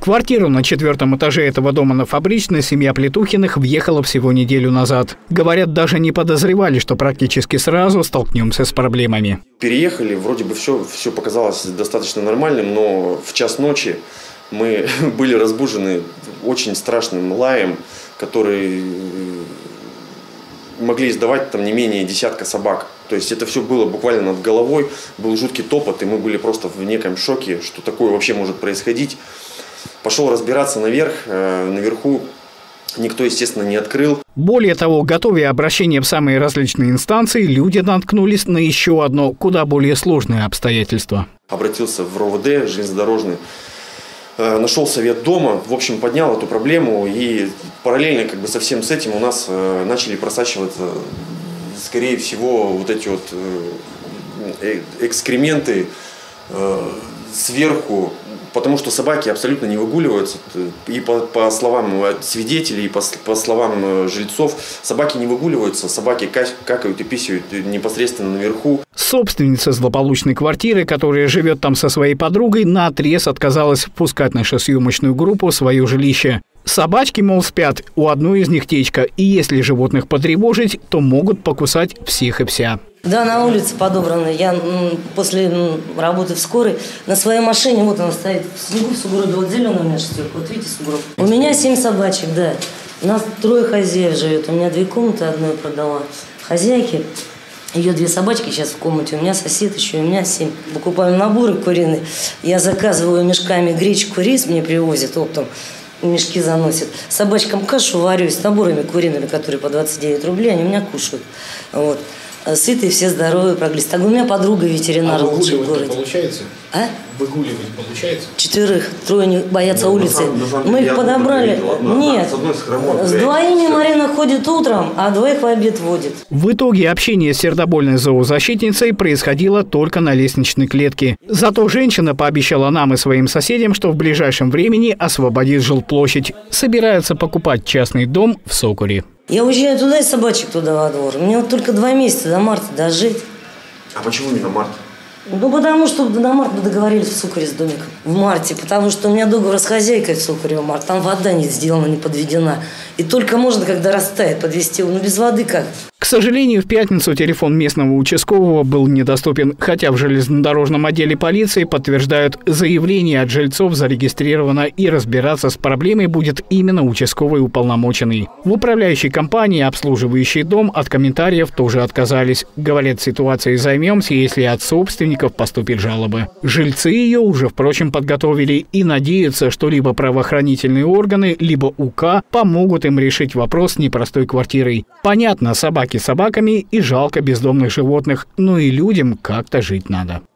квартиру на 4-м этаже этого дома на Фабричной семья Плетухиных въехала всего неделю назад. Говорят, даже не подозревали, что практически сразу столкнемся с проблемами. Переехали, вроде бы все показалось достаточно нормальным, но в час ночи мы были разбужены очень страшным лаем, который могли издавать там не менее десятка собак. То есть это все было буквально над головой, был жуткий топот, и мы были просто в неком шоке, что такое вообще может происходить. Пошел разбираться наверх, наверху никто, естественно, не открыл. Более того, готовя обращение в самые различные инстанции, люди наткнулись на еще одно, куда более сложное обстоятельство. Обратился в РОВД железнодорожный, нашел совет дома, в общем, поднял эту проблему, и параллельно со всем с этим у нас начали просачиваться, скорее всего, вот эти вот экскременты сверху, потому что собаки абсолютно не выгуливаются. И по словам свидетелей, и по словам жильцов, собаки не выгуливаются, собаки какают и писают непосредственно наверху. Собственница злополучной квартиры, которая живет там со своей подругой, наотрез отказалась впускать нашу съемочную группу в свое жилище. Собачки, мол, спят, у одной из них течка, и если животных потревожить, то могут покусать всех и вся. Да, на улице подобраны. Я после работы в скорой на своей машине, вот она стоит в снегу, в сугробе, вот зеленый у меня шестерка, вот видите сугроб. У меня 7 собачек, да. У нас 3 хозяев живет, у меня 2 комнаты, одну я продала хозяйке. Ее 2 собачки сейчас в комнате, у меня сосед еще, у меня 7. Покупаем наборы куриные, я заказываю мешками гречку, рис мне привозят оптом. Мешки заносят. Собачкам кашу варю с наборами куриными, которые по 29 рублей, они у меня кушают. Вот. Сытые, все здоровые, проглистые. У меня подруга ветеринар в лучшем городе. Получается? А? Выгуливать получается? 4, 3 не боятся улицы. Мы их подобрали. Нет, с 2 Марина ходит утром, а 2 в обед водит. В итоге общение с сердобольной зоозащитницей происходило только на лестничной клетке. Зато женщина пообещала нам и своим соседям, что в ближайшем времени освободит жилплощадь. Собирается покупать частный дом в Сокуре. Я уезжаю туда и собачек туда во двор. Мне вот только 2 месяца до марта дожить. А почему именно март? Ну, потому что до марта мы договорились в Сокуре с домиком. В марте, потому что у меня договор с хозяйкой в Сокуре в марте. Там вода не сделана, не подведена. И только можно, когда растает, подвести. Ну, без воды как? К сожалению, в пятницу телефон местного участкового был недоступен, хотя в железнодорожном отделе полиции подтверждают, заявление от жильцов зарегистрировано и разбираться с проблемой будет именно участковый уполномоченный. В управляющей компании, обслуживающей дом, от комментариев тоже отказались. Говорят, ситуацией займемся, если от собственников поступит жалоба. Жильцы ее уже, впрочем, подготовили и надеются, что либо правоохранительные органы, либо УК помогут им решить вопрос с непростой квартирой. Понятно, собаки собаками и жалко бездомных животных, но и людям как-то жить надо.